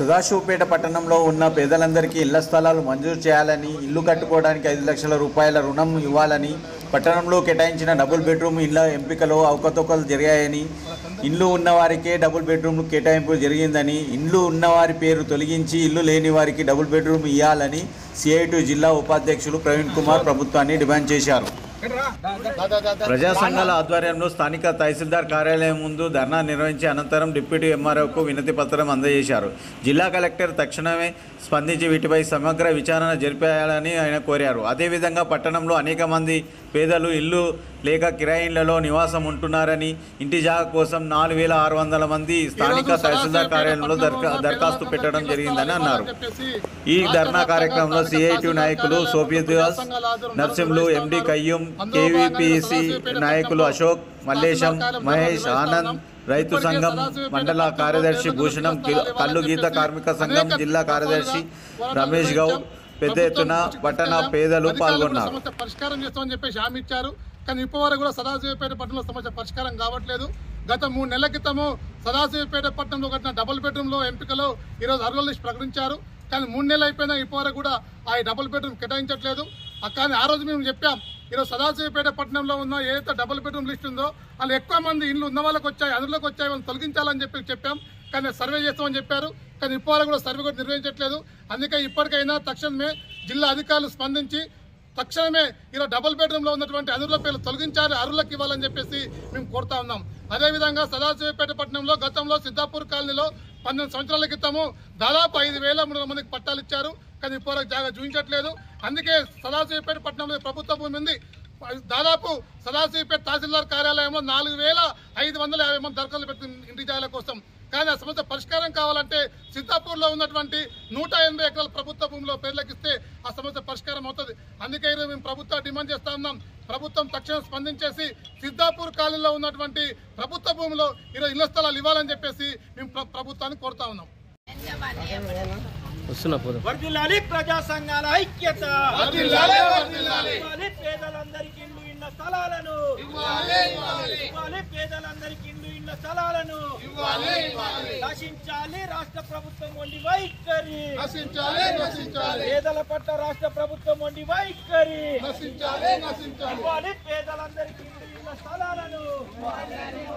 సదాశివపేట పట్టణంలో ఉన్న పేదలందరికీ ఇళ్ల స్థలాలు మంజూరు చేయాలని, ఇల్లు కట్టుకోవడానికి 5 లక్షల రూపాయల రుణం ఇవ్వాలని, పట్టణంలో కేటాయించిన డబుల్ బెడ్రూమ్ ఇళ్ల ఎంపికలో అవకతవకలు జరిగాయని, ఇల్లు ఉన్నవారికే డబుల్ బెడ్రూమ్ కేటాయింపు జరిగిందని, ఇల్లు ఉన్నవారి పేరు తొలగించి ఇల్లు లేని వారికి డబుల్ బెడ్రూమ్ ఇవ్వాలని సిఐటి జిల్లా ఉపాధ్యక్షులు ప్రవీణ్ కుమార్ ప్రభుత్వాన్ని డిమాండ్ చేశారు. ప్రజా సంఘాల ఆధ్వర్యంలో స్థానిక తహసీల్దార్ కార్యాలయం ముందు ధర్నా నిర్వహించి అనంతరం డిప్యూటీ ఎంఆర్ఓకు వినతి పత్రం అందజేశారు. జిల్లా కలెక్టర్ తక్షణమే స్పందించి వీటిపై సమగ్ర విచారణ జరిపేయాలని ఆయన కోరారు. అదేవిధంగా పట్టణంలో అనేక మంది పేదలు ఇల్లు లేక కిరాయిళ్లలో నివాసం ఉంటున్నారని, ఇంటి జాగా కోసం 4600 మంది స్థానిక తహసీల్దార్ కార్యాలయంలో దరఖాస్తు పెట్టడం జరిగిందని అన్నారు. ఈ ధర్నా కార్యక్రమంలో సిఐటి నాయకులు సోఫియాస్, నర్సింలు, ఎండి కయ్యూం, కేవీపీసీ నాయకులు అశోక్, మల్లేశం, మహేష్, ఆనంద్, రైతు సంఘం మండల కార్యదర్శి భూషణం, కల్లు గీత కార్మిక సంఘం జిల్లా కార్యదర్శి రమేష్ గౌడ్ పెద్ద ఎత్తున పట్టణ పేదలు పాల్గొన్నారు. పరిష్కారం చేస్తామని చెప్పేసి హామీ ఇచ్చారు. కానీ ఇప్పటివరకు కూడా సదాశివపేట పట్టణంలో సమస్య పరిష్కారం కావట్లేదు. గత 3 నెలల క్రితము సదాశివపేట పట్టణంలో కట్టిన డబుల్ బెడ్రూమ్లో ఎంపికలో ఈరోజు అర్హుల లిస్ట్ ప్రకటించారు. కానీ 3 నెలలు అయిపోయినా ఇప్పటివరకు కూడా ఆ డబుల్ బెడ్రూమ్ కేటాయించట్లేదు. కానీ ఆ రోజు మేము చెప్పాం, ఈరోజు సదాశివపేట పట్టణంలో ఉన్న ఏదైతే డబుల్ బెడ్రూమ్ లిస్ట్ ఉందో వాళ్ళు ఎక్కువ మంది ఇల్లు ఉన్న వాళ్ళకి వచ్చాయి, అందులోకి వచ్చాయి, వాళ్ళని తొలగించాలని చెప్పాం. కానీ సర్వే చేస్తామని చెప్పారు. కానీ ఇప్పటివరకు కూడా సర్వే కూడా నిర్వహించట్లేదు. అందుకే ఇప్పటికైనా తక్షణమే జిల్లా అధికారులు స్పందించి తక్షణమే ఇలా డబుల్ బెడ్రూమ్లో ఉన్నటువంటి అర్హుల పేర్లు తొలగించాలి, అర్హులకు ఇవ్వాలని చెప్పేసి మేము కోరుతా ఉన్నాం. అదేవిధంగా సదాశివపేట పట్టణంలో గతంలో సిద్ధాపూర్ కాలనీలో 12 సంవత్సరాల క్రితము దాదాపు 5300 మందికి పట్టాలు ఇచ్చారు. కానీ ఇప్పటివరకు జాగా చూపించట్లేదు. అందుకే సదాశివపేట పట్టణంలో ప్రభుత్వ భూమి ఉంది. దాదాపు సదాశివపేట తహసీల్దార్ కార్యాలయంలో 4550 మంది దరఖాస్తులు పెట్టింది ఇంటి జాగాల కోసం. కానీ ఆ సమస్య పరిష్కారం కావాలంటే సిద్ధాపూర్లో ఉన్నటువంటి 180 ఎకరాల ప్రభుత్వ భూమిలో పేర్లకు ఇస్తే ఆ సమస్య పరిష్కారం అవుతుంది. అందుకే ఈరోజు మేము ప్రభుత్వం డిమాండ్ చేస్తా ఉన్నాం. ప్రభుత్వం తక్షణం స్పందించేసి సిద్ధాపూర్ కాలనీలో ఉన్నటువంటి ప్రభుత్వ భూమిలో ఈరోజు ఇళ్ల స్థలాలు ఇవ్వాలని చెప్పేసి మేము ప్రభుత్వాన్ని కోరుతా ఉన్నాం. వర్ధిల్లాలి ప్రజా సంఘాల ఐక్యత, పేదలందరికీ ఇల్లు ఇళ్ల స్థలాలను ఇవ్వాలి, పేదలందరికీ ఇల్లు ఇళ్ల స్థలాలను నశించాలి రాష్ట్ర ప్రభుత్వం వండి వైఖరి, పేదల పట్ల రాష్ట్ర ప్రభుత్వం వండి వైఖరి, ఇవ్వాలి పేదలందరికీ ఇల్లు ఇళ్ల స్థలాలను.